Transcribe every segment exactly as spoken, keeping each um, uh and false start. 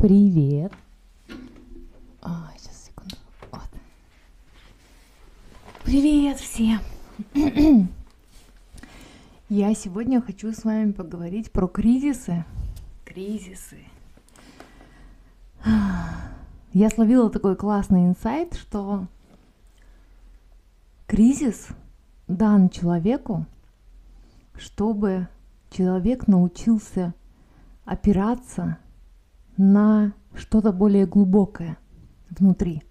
Привет. А, сейчас, секунду. Вот. Привет всем. Я сегодня хочу с вами поговорить про кризисы. Кризисы. Я словила такой классный инсайт, что кризис дан человеку, чтобы человек научился опираться на что-то более глубокое внутри.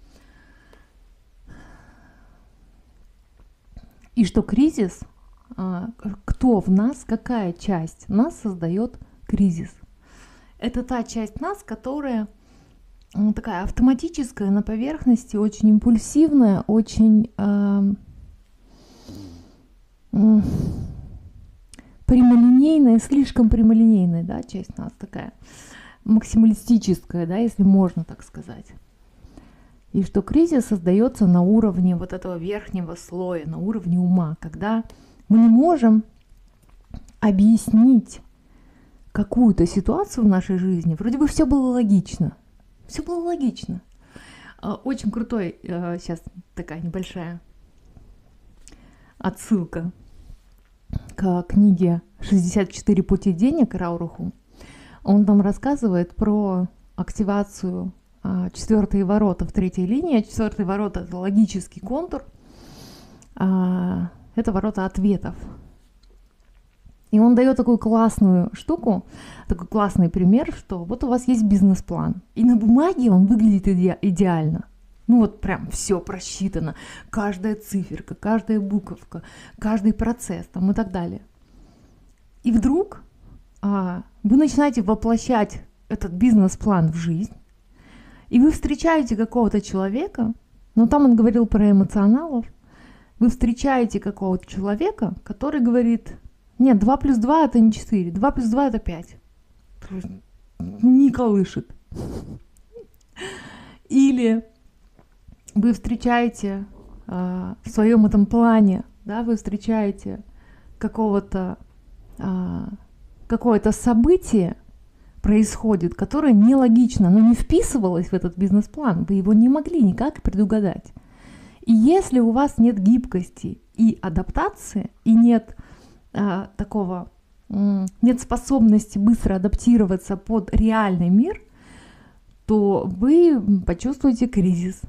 И что кризис, кто в нас, какая часть нас создает кризис? Это та часть нас, которая такая автоматическая, на поверхности, очень импульсивная, очень э, э, прямолинейная, слишком прямолинейная, да, часть нас такая максималистическая, да, если можно так сказать. И что кризис создается на уровне вот этого верхнего слоя, на уровне ума, когда мы не можем объяснить какую-то ситуацию в нашей жизни. Вроде бы все было логично. Все было логично. Очень крутой, сейчас такая небольшая отсылка к книге «шестьдесят четыре пути денег» Рауруху. Он там рассказывает про активацию а, четвертые ворота в третьей линии. Четвертые ворота — это логический контур. А, это ворота ответов. И он дает такую классную штуку, такой классный пример, что вот у вас есть бизнес-план. И на бумаге он выглядит иде- идеально. Ну вот прям все просчитано. Каждая циферка, каждая буковка, каждый процесс там и так далее. И вдруг а, вы начинаете воплощать этот бизнес-план в жизнь, и вы встречаете какого-то человека, но там он говорил про эмоционалов, вы встречаете какого-то человека, который говорит: нет, два плюс два это не четыре, два плюс два это пять. Не колышет. Или вы встречаете а, в своем этом плане, да, вы встречаете какого-то а, какое-то событие происходит, которое нелогично, но не вписывалось в этот бизнес-план, вы его не могли никак предугадать. И если у вас нет гибкости и адаптации, и нет а, такого, м- нет способности быстро адаптироваться под реальный мир, то вы почувствуете кризис.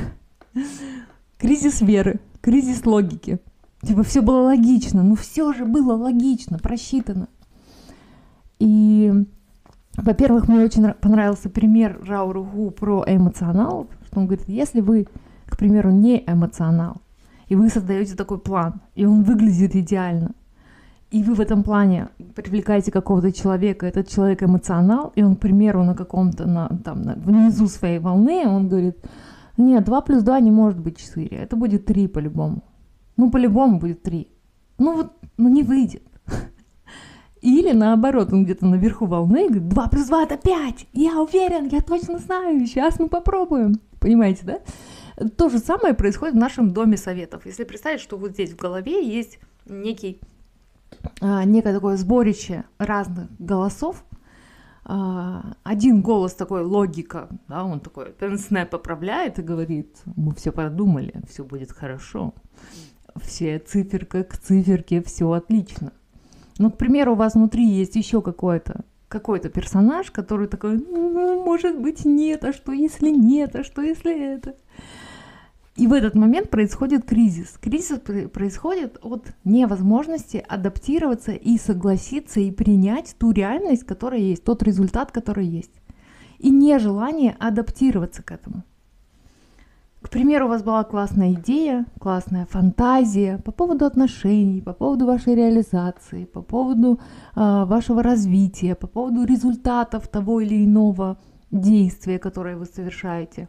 Кризис веры, кризис логики. Типа все было логично, но все же было логично, просчитано. И, во-первых, мне очень понравился пример Рауруху про эмоционалов, что он говорит: если вы, к примеру, не эмоционал, и вы создаете такой план, и он выглядит идеально, и вы в этом плане привлекаете какого-то человека, этот человек эмоционал, и он, к примеру, на каком-то, на, там, на, внизу своей волны, он говорит: нет, два плюс два не может быть четыре, это будет три по-любому. Ну, по-любому будет три. Ну, вот, ну не выйдет. Или наоборот, он где-то наверху волны и говорит: два плюс два это пять, я уверен, я точно знаю, сейчас мы попробуем. Понимаете, да? То же самое происходит в нашем доме советов. Если представить, что вот здесь в голове есть некий, а, некое такое сборище разных голосов, а, один голос такой логика, да, он такой пенсне поправляет и говорит: мы все продумали, все будет хорошо, все циферка к циферке, все отлично. Ну, к примеру, у вас внутри есть еще какой-то какой-то персонаж, который такой: ну, может быть, нет, а что если нет, а что если это? И в этот момент происходит кризис. Кризис происходит от невозможности адаптироваться и согласиться и принять ту реальность, которая есть, тот результат, который есть, и нежелание адаптироваться к этому. К примеру, у вас была классная идея, классная фантазия по поводу отношений, по поводу вашей реализации, по поводу э, вашего развития, по поводу результатов того или иного действия, которое вы совершаете.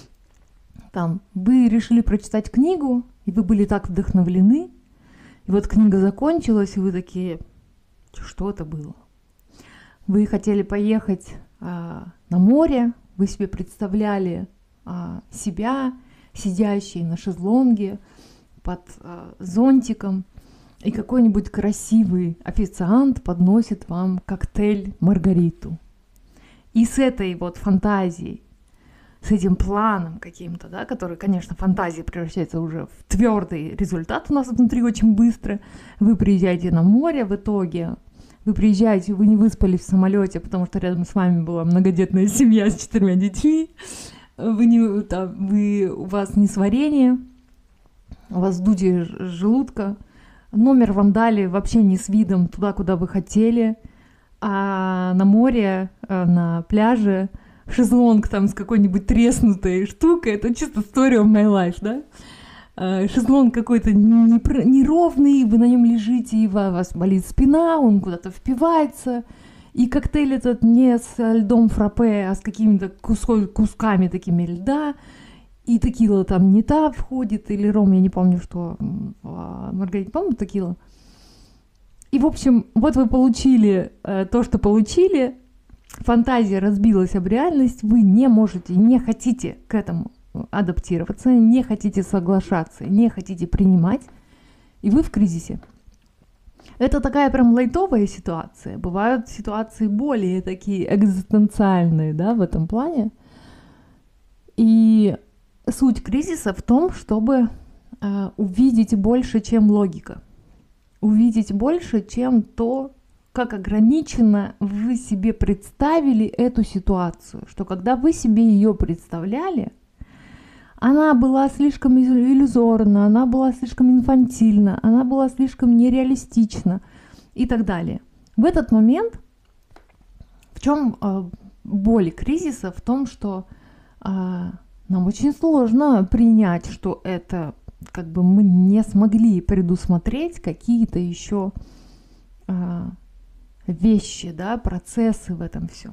Там, вы решили прочитать книгу, и вы были так вдохновлены, и вот книга закончилась, и вы такие: что это было? Вы хотели поехать э, на море, вы себе представляли а, себя, сидящей на шезлонге под а, зонтиком, и какой-нибудь красивый официант подносит вам коктейль Маргариту. И с этой вот фантазией, с этим планом каким-то, да, который, конечно, фантазия превращается уже в твердый результат у нас внутри очень быстро. Вы приезжаете на море в итоге, вы приезжаете, вы не выспались в самолете, потому что рядом с вами была многодетная семья с четырьмя детьми, вы не, там, вы, у вас несварение, у вас вздутие желудка, номер вам дали вообще не с видом туда, куда вы хотели, а на море, на пляже шезлонг там с какой-нибудь треснутой штукой, это чисто story of my life, да? Шезлонг какой-то неровный, вы на нем лежите, и у вас болит спина, он куда-то впивается, и коктейль этот не с льдом фраппе, а с какими-то кусками такими льда, и текила там не та входит, или ром, я не помню, что, Маргарита, помню текила? И, в общем, вот вы получили э, то, что получили, фантазия разбилась об реальность, вы не можете, не хотите к этому адаптироваться, не хотите соглашаться, не хотите принимать, и вы в кризисе. Это такая прям лайтовая ситуация. Бывают ситуации более такие экзистенциальные, да, в этом плане. И суть кризиса в том, чтобы э, увидеть больше, чем логика. Увидеть больше, чем то, как ограниченно вы себе представили эту ситуацию. Что когда вы себе ее представляли, она была слишком иллюзорна, она была слишком инфантильна, она была слишком нереалистична и так далее. В этот момент, в чем э, боль кризиса? В том, что э, нам очень сложно принять, что это как бы мы не смогли предусмотреть какие-то еще э, вещи, да, процессы в этом всем.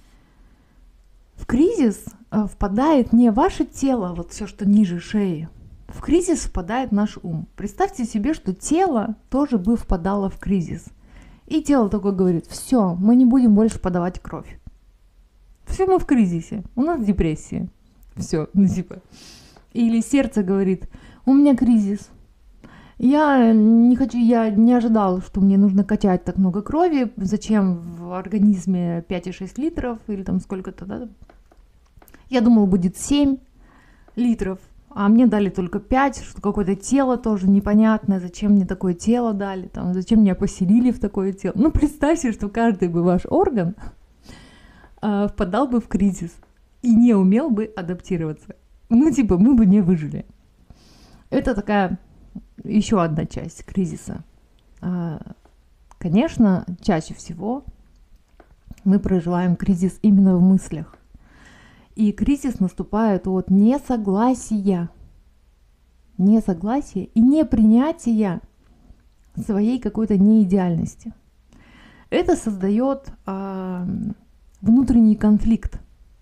В кризис э, впадает не ваше тело, вот все, что ниже шеи. В кризис впадает наш ум. Представьте себе, что тело тоже бы впадало в кризис. И тело такое говорит: все, мы не будем больше подавать кровь. Все, мы в кризисе, у нас депрессия. Все, ну типа. Или сердце говорит: у меня кризис. Я не хочу, я не ожидала, что мне нужно качать так много крови. Зачем в организме пять и шесть литров или там сколько-то, да? Я думала, будет семь литров, а мне дали только пять, что какое-то тело тоже непонятное, зачем мне такое тело дали, там, зачем меня поселили в такое тело. Ну, представьте, что каждый бы ваш орган э, впадал бы в кризис и не умел бы адаптироваться. Ну, типа, мы бы не выжили. Это такая еще одна часть кризиса. Конечно, чаще всего мы проживаем кризис именно в мыслях. И кризис наступает от несогласия, несогласия и непринятия своей какой-то неидеальности. Это создает э, внутренний конфликт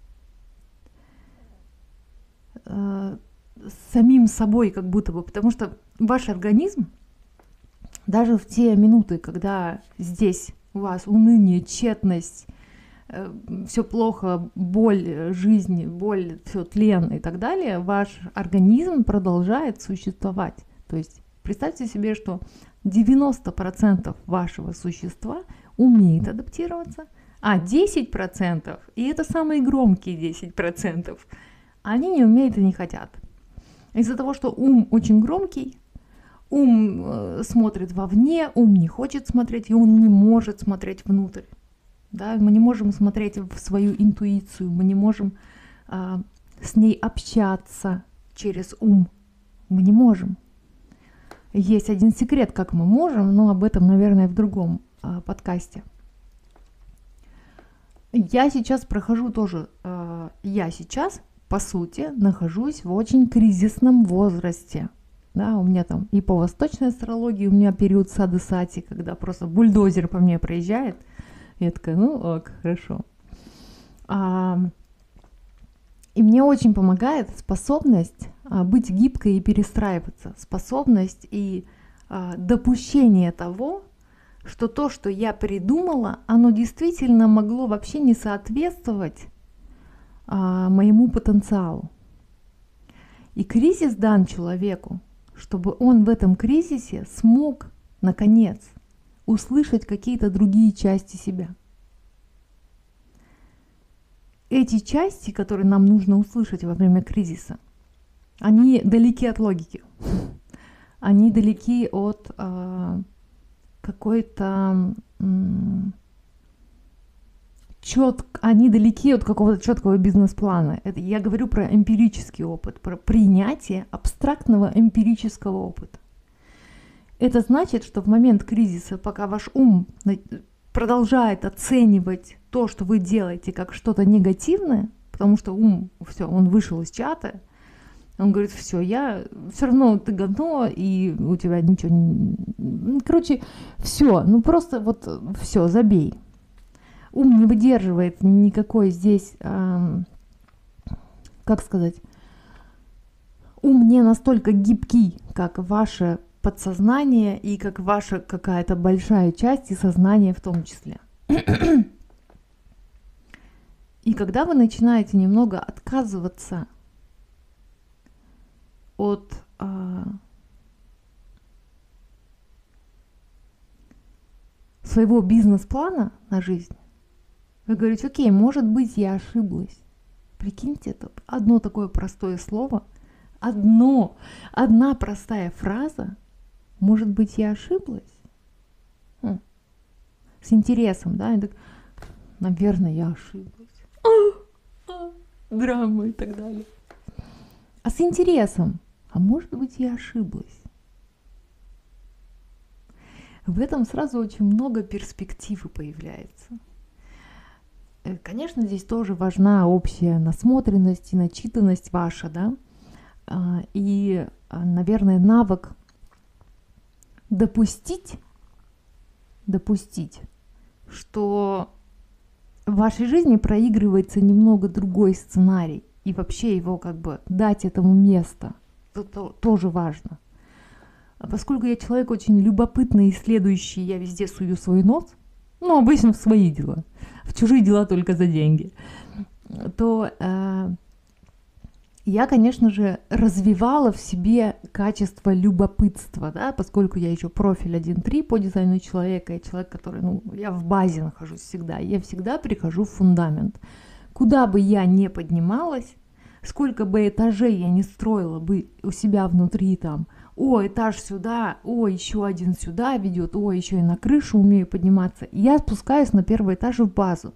э, с самим собой, как будто бы, потому что ваш организм даже в те минуты, когда здесь у вас уныние, тщетность, э, все плохо, боль жизни, боль, все тлен и так далее, ваш организм продолжает существовать. То есть представьте себе, что девяносто процентов вашего существа умеет адаптироваться, а десять процентов, и это самые громкие десять процентов, они не умеют и не хотят. Из-за того, что ум очень громкий, ум э, смотрит вовне, ум не хочет смотреть, и он не может смотреть внутрь. Да? Мы не можем смотреть в свою интуицию, мы не можем э, с ней общаться через ум. Мы не можем. Есть один секрет, как мы можем, но об этом, наверное, в другом э, подкасте. Я сейчас прохожу тоже, э, я сейчас, по сути, нахожусь в очень кризисном возрасте. Да, у меня там и по восточной астрологии, у меня период сады-сати, когда просто бульдозер по мне проезжает. Я такая, ну ок, хорошо. А, и мне очень помогает способность а, быть гибкой и перестраиваться. Способность и а, допущение того, что то, что я придумала, оно действительно могло вообще не соответствовать а, моему потенциалу. И кризис дан человеку, чтобы он в этом кризисе смог, наконец, услышать какие-то другие части себя. эти части, которые нам нужно услышать во время кризиса, они далеки от логики. Они далеки от э, какой-то м, чёт, они далеки от какого-то четкого бизнес-плана. Это я говорю про эмпирический опыт, про принятие абстрактного эмпирического опыта. Это значит, что в момент кризиса, пока ваш ум продолжает оценивать то, что вы делаете, как что-то негативное, потому что ум, все, он вышел из чата, он говорит, все, я все равно ты говно, и у тебя ничего не... Короче, все, ну просто вот все, забей. Ум не выдерживает никакой здесь, э, как сказать, ум не настолько гибкий, как ваше подсознание и как ваша какая-то большая часть и сознание в том числе. И когда вы начинаете немного отказываться от э, своего бизнес-плана на жизнь, вы говорите, окей, может быть, я ошиблась. Прикиньте, это одно такое простое слово, одно, одна простая фраза, может быть, я ошиблась? Хм. С интересом, да? И так, наверное, я ошиблась. А, а, драма и так далее. А с интересом, а может быть, я ошиблась? В этом сразу очень много перспективы появляется. Конечно, здесь тоже важна общая насмотренность и начитанность ваша, да? И, наверное, навык допустить, допустить, что в вашей жизни проигрывается немного другой сценарий, и вообще его как бы дать этому место, это тоже важно. Поскольку я человек очень любопытный, исследующий, я везде сую свой нос, ну, обычно в свои дела, в чужие дела только за деньги, то э, я, конечно же, развивала в себе качество любопытства, да, поскольку я еще профиль один три по дизайну человека, я человек, который, ну, я в базе нахожусь всегда, я всегда прихожу в фундамент. Куда бы я ни поднималась, сколько бы этажей я не строила бы у себя внутри там, о, этаж сюда, о, еще один сюда ведет, о, еще и на крышу умею подниматься, я спускаюсь на первый этаж в базу.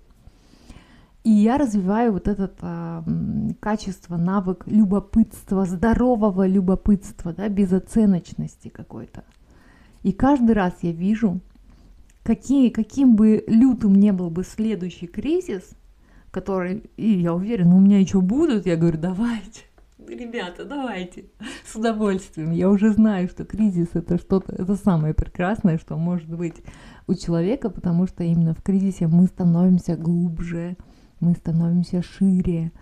И я развиваю вот это а, качество, навык любопытства, здорового любопытства, да, безоценочности какой-то. И каждый раз я вижу, какие, каким бы лютым не был бы следующий кризис, который, и я уверена, у меня еще будут, я говорю, давайте, ребята, давайте, с удовольствием. Я уже знаю, что кризис это что-то, это самое прекрасное, что может быть у человека, потому что именно в кризисе мы становимся глубже, мы становимся шире,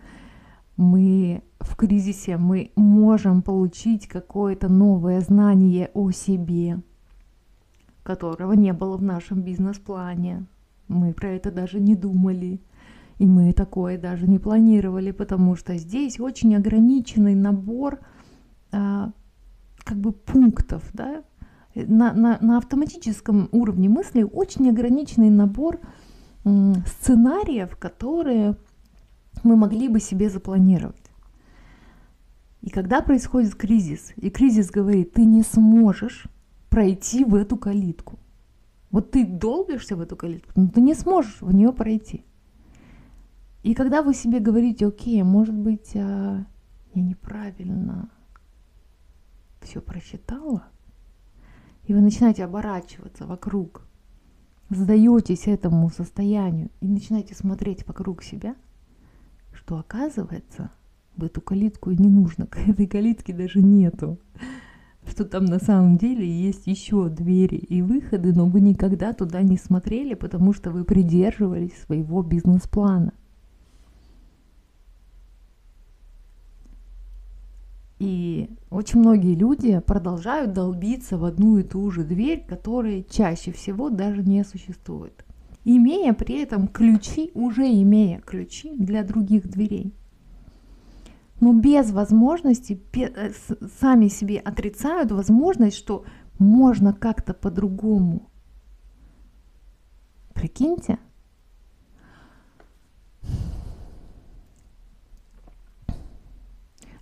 мы в кризисе мы можем получить какое-то новое знание о себе, которого не было в нашем бизнес-плане. Мы про это даже не думали, и мы такое даже не планировали, потому что здесь очень ограниченный набор а, как бы пунктов, да? на, на, на автоматическом уровне мысли очень ограниченный набор сценариев, которые мы могли бы себе запланировать. И когда происходит кризис, и кризис говорит, ты не сможешь пройти в эту калитку. Вот ты долбишься в эту калитку, но ты не сможешь в нее пройти. И когда вы себе говорите, окей, может быть, я неправильно все просчитала, и вы начинаете оборачиваться вокруг, сдаетесь этому состоянию и начинаете смотреть вокруг себя, что оказывается, в эту калитку и не нужно, этой калитки даже нету, что там на самом деле есть еще двери и выходы, но вы никогда туда не смотрели, потому что вы придерживались своего бизнес-плана. И очень многие люди продолжают долбиться в одну и ту же дверь, которая чаще всего даже не существует, имея при этом ключи, уже имея ключи для других дверей. Но без возможности, сами себе отрицают возможность, что можно как-то по-другому. Прикиньте.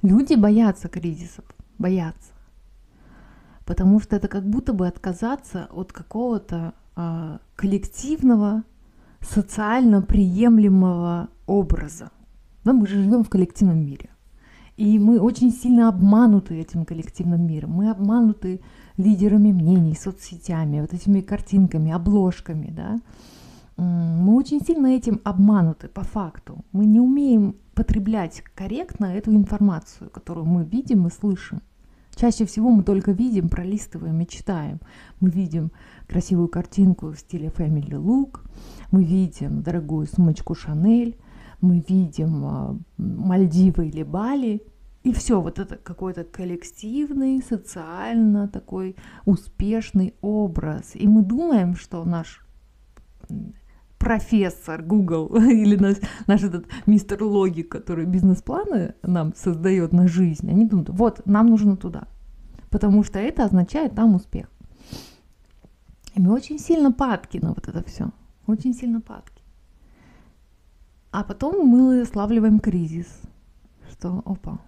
Люди боятся кризисов, боятся. Потому что это как будто бы отказаться от какого-то а, коллективного, социально приемлемого образа. Да, мы же живем в коллективном мире. И мы очень сильно обмануты этим коллективным миром. Мы обмануты лидерами мнений, соцсетями, вот этими картинками, обложками. Да? Мы очень сильно этим обмануты по факту. Мы не умеем потреблять корректно эту информацию, которую мы видим и слышим. Чаще всего мы только видим, пролистываем и читаем. Мы видим красивую картинку в стиле Family Look, мы видим дорогую сумочку Chanel, мы видим Мальдивы или Бали, и все, вот это какой-то коллективный, социально такой успешный образ. И мы думаем, что наш профессор Google или наш, наш этот мистер Логик, который бизнес-планы нам создает на жизнь, они думают, вот, нам нужно туда, потому что это означает там успех. И мы очень сильно падки на вот это все, очень сильно падки. А потом мы славливаем кризис, что опа.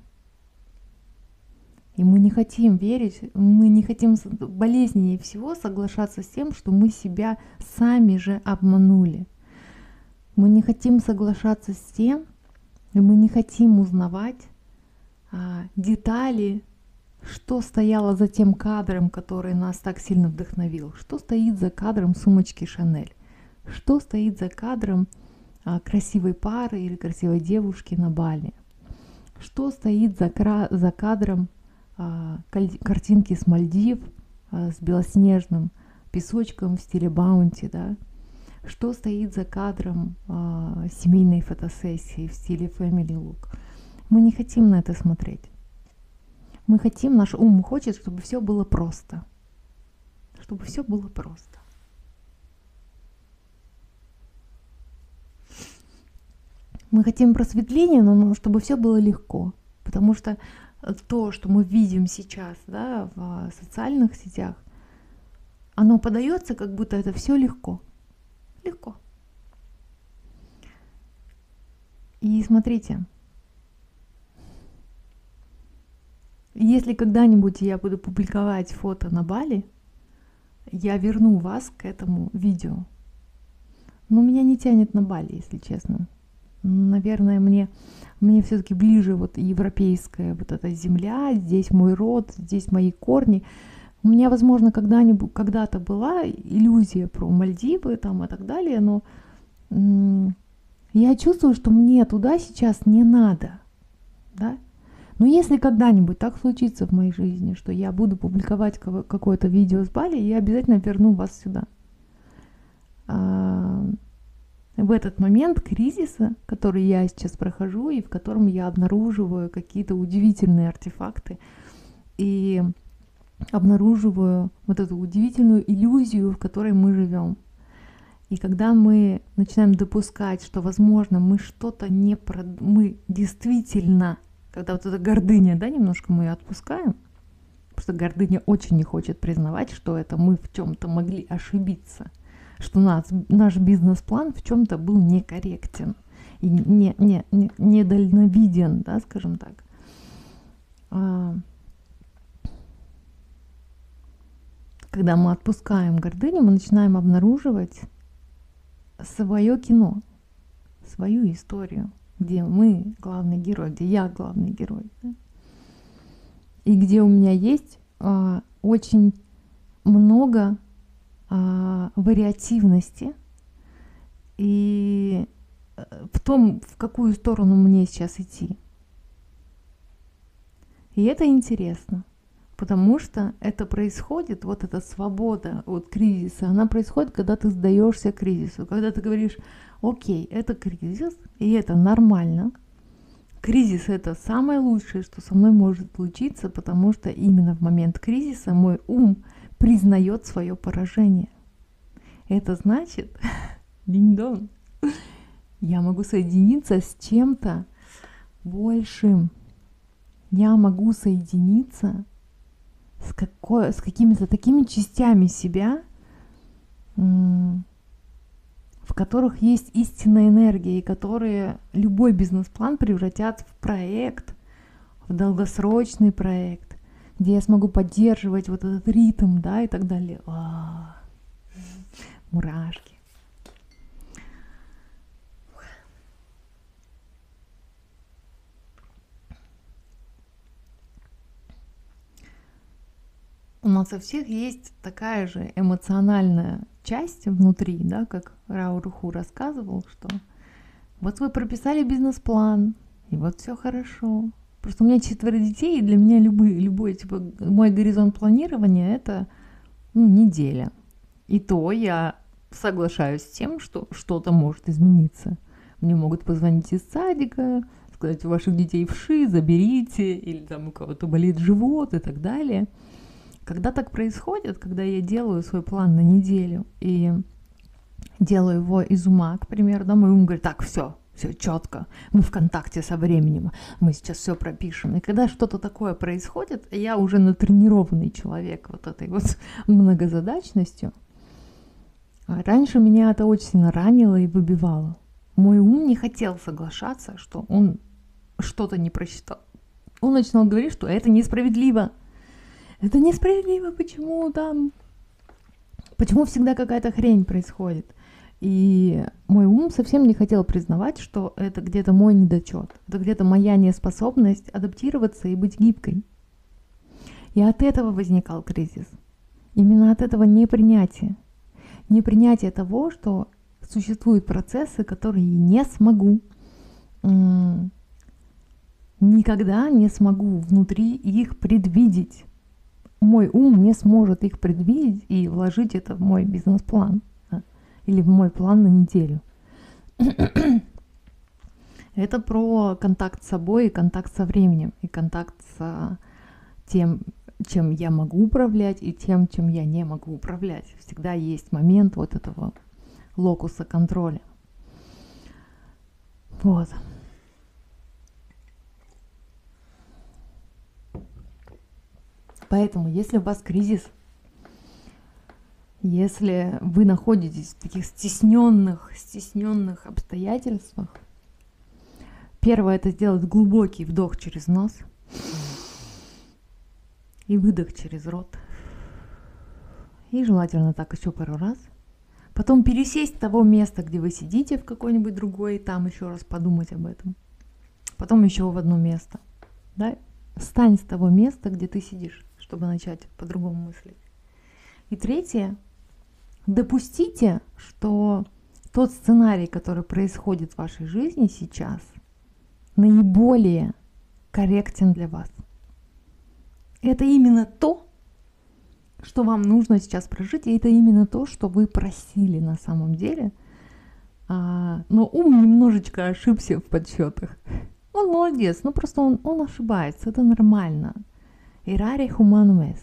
И мы не хотим верить, мы не хотим болезненнее всего соглашаться с тем, что мы себя сами же обманули. Мы не хотим соглашаться с тем, и мы не хотим узнавать а, детали, что стояло за тем кадром, который нас так сильно вдохновил, что стоит за кадром сумочки Chanel, что стоит за кадром а, красивой пары или красивой девушки на Бали, что стоит за, кра- за кадром картинки с Мальдив, с белоснежным песочком в стиле Баунти, да? Что стоит за кадром а, семейной фотосессии в стиле Family Look. Мы не хотим на это смотреть. Мы хотим, наш ум хочет, чтобы все было просто. Чтобы все было просто. Мы хотим просветления, но чтобы все было легко. Потому что то, что мы видим сейчас, да, в социальных сетях, оно подается, как будто это все легко. Легко. И смотрите, если когда-нибудь я буду публиковать фото на Бали, я верну вас к этому видео. Но меня не тянет на Бали, если честно. Наверное, мне, мне все-таки ближе вот европейская вот эта земля, здесь мой род, здесь мои корни. У меня, возможно, когда-нибудь, когда-то была иллюзия про Мальдивы там и так далее, но м- я чувствую, что мне туда сейчас не надо, да? Но если когда-нибудь так случится в моей жизни, что я буду публиковать какое-то видео с Бали, я обязательно верну вас сюда. В этот момент кризиса, который я сейчас прохожу и в котором я обнаруживаю какие-то удивительные артефакты и обнаруживаю вот эту удивительную иллюзию, в которой мы живем. И когда мы начинаем допускать, что, возможно, мы что-то не прод... мы действительно, когда вот эта гордыня, да, немножко мы ее отпускаем, потому что гордыня очень не хочет признавать, что это мы в чем-то могли ошибиться, что нас, наш бизнес-план в чем-то был некорректен и не, не, не, недальновиден, да, скажем так. А, когда мы отпускаем гордыню, мы начинаем обнаруживать свое кино, свою историю, где мы главный герой, где я главный герой, да? И где у меня есть а, очень много а, вариативности и в том, в какую сторону мне сейчас идти. И это интересно, потому что это происходит, вот эта свобода от кризиса, она происходит, когда ты сдаешься кризису, когда ты говоришь, окей, это кризис, и это нормально. Кризис — это самое лучшее, что со мной может случиться, потому что именно в момент кризиса мой ум признает свое поражение. Это значит, динь-дон, я могу соединиться с чем-то большим. Я могу соединиться с, какой, с какими-то такими частями себя, в которых есть истинная энергия, и которые любой бизнес-план превратят в проект, в долгосрочный проект, где я смогу поддерживать вот этот ритм, да, и так далее. А-а-а. Мурашки. У нас у всех есть такая же эмоциональная часть внутри, да, как Рао Руху рассказывал, что вот вы прописали бизнес-план, и вот все хорошо. Просто у меня четверо детей, и для меня любой, любой типа, мой горизонт планирования — это ну, неделя. И то я соглашаюсь с тем, что что-то может измениться. Мне могут позвонить из садика, сказать, у ваших детей вши, заберите, или там у кого-то болит живот и так далее. Когда так происходит, когда я делаю свой план на неделю и делаю его из ума, к примеру, да, мой ум говорит, так, все, все четко, мы в контакте со временем, мы сейчас все пропишем. И когда что-то такое происходит, я уже натренированный человек вот этой вот многозадачностью. А раньше меня это очень сильно ранило и выбивало. Мой ум не хотел соглашаться, что он что-то не просчитал. Он начинал говорить, что это несправедливо. Это несправедливо, почему там, почему всегда какая-то хрень происходит. И мой ум совсем не хотел признавать, что это где-то мой недочет, это где-то моя неспособность адаптироваться и быть гибкой. И от этого возникал кризис. Именно от этого непринятия. Непринятие того, что существуют процессы, которые я не смогу, никогда не смогу внутри их предвидеть. Мой ум не сможет их предвидеть и вложить это в мой бизнес-план, да, или в мой план на неделю. Это про контакт с собой и контакт со временем, и контакт с тем, чем я могу управлять, и тем, чем я не могу управлять. Всегда есть момент вот этого локуса контроля. Вот. Поэтому, если у вас кризис, если вы находитесь в таких стесненных, стесненных обстоятельствах, первое — это сделать глубокий вдох через нос и выдох через рот. И желательно так еще пару раз. Потом пересесть с того места, где вы сидите, в какой-нибудь другой, и там еще раз подумать об этом. Потом еще в одно место. Да? Встань с того места, где ты сидишь, чтобы начать по-другому мыслить. И третье. Допустите, что тот сценарий, который происходит в вашей жизни сейчас, наиболее корректен для вас. Это именно то, что вам нужно сейчас прожить, и это именно то, что вы просили на самом деле. А, но ум немножечко ошибся в подсчетах. Он молодец, но просто он, он ошибается, это нормально. Errare humanum est.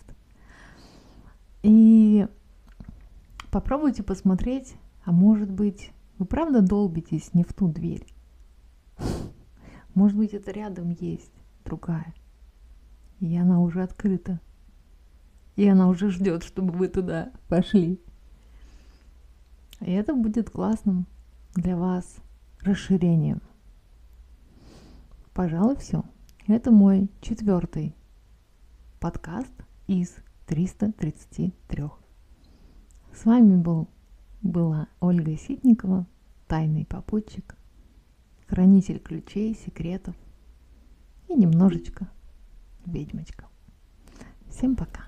И попробуйте посмотреть, а может быть, вы правда долбитесь не в ту дверь. Может быть, это рядом есть другая. И она уже открыта. И она уже ждет, чтобы вы туда пошли. И это будет классным для вас расширением. Пожалуй, все. Это мой четвертый подкаст из триста тридцати трёх. С вами был, была Ольга Ситникова, тайный попутчик, хранитель ключей, секретов и немножечко ведьмочка. Всем пока.